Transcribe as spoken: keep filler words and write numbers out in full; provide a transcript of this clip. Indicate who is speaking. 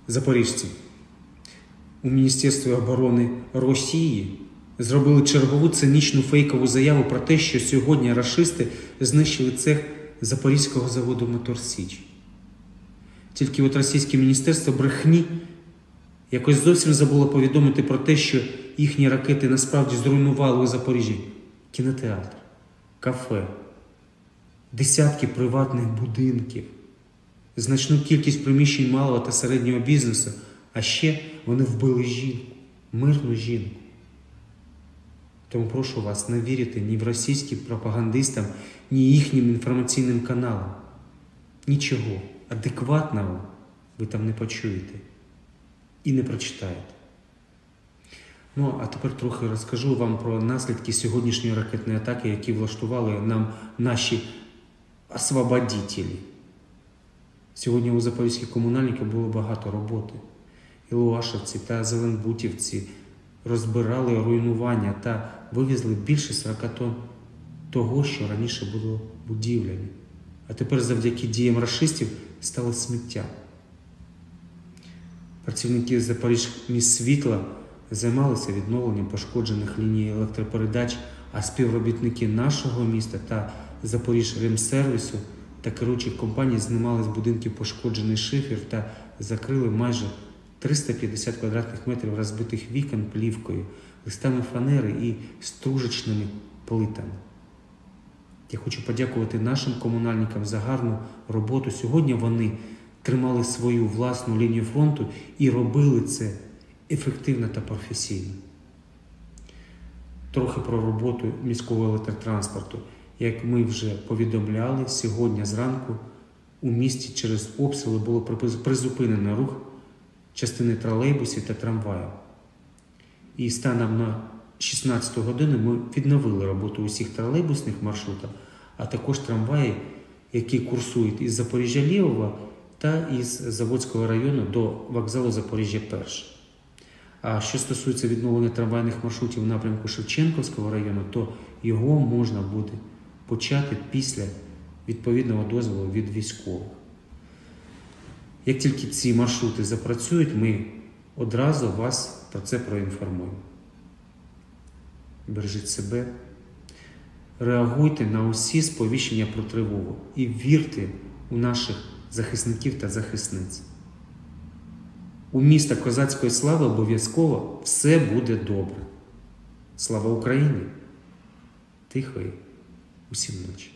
Speaker 1: Запоріжці, у Міністерстві оборони Росії зробили чергову цинічну фейкову заяву про те, що сьогодні рашисти знищили цех Запорізького заводу «Мотор Січ». Тільки от російське міністерство брехні якось зовсім забуло повідомити про те, що їхні ракети насправді зруйнували у Запоріжжі кінотеатр, кафе, десятки приватних будинків, значну кількість приміщень малого та середнього бізнесу, а ще вони вбили жінку, мирну жінку. Тому прошу вас не вірити ні в російським пропагандистам, ні їхнім інформаційним каналам. Нічого адекватного ви там не почуєте і не прочитаєте. Ну, а тепер трохи розкажу вам про наслідки сьогоднішньої ракетної атаки, які влаштували нам наші освободителі. Сьогодні у запорізьких комунальників було багато роботи. Ілуашівці та зеленбутівці розбирали руйнування та вивезли більше сорока тонн того, що раніше було будівлями. А тепер завдяки діям рашистів стало сміття. Працівники Запоріжміськсвітла займалися відновленням пошкоджених ліній електропередач, а співробітники нашого міста та Запоріжремсервісу та керуючих компаній знімали з будинків пошкоджений шифер та закрили майже триста п'ятдесят квадратних метрів розбитих вікон плівкою, листами фанери і стружечними плитами. Я хочу подякувати нашим комунальникам за гарну роботу. Сьогодні вони тримали свою власну лінію фронту і робили це ефективно та професійно. Трохи про роботу міського електротранспорту. Як ми вже повідомляли, сьогодні зранку у місті через обстріли було призупинено рух частини тролейбусів та трамваїв. І станом на шістнадцяту годину ми відновили роботу усіх тролейбусних маршрутів, а також трамваїв, які курсують із Запоріжжя Лівого та із Заводського району до вокзалу Запоріжжя Перше. А що стосується відновлення трамвайних маршрутів в напрямку Шевченківського району, то його можна буде почати після відповідного дозволу від військових. Як тільки ці маршрути запрацюють, ми одразу вас про це проінформуємо. Бережіть себе, реагуйте на усі сповіщення про тривогу і вірте у наших захисників та захисниць. У міста козацької слави обов'язково все буде добре. Слава Україні! Тихої усім ночі!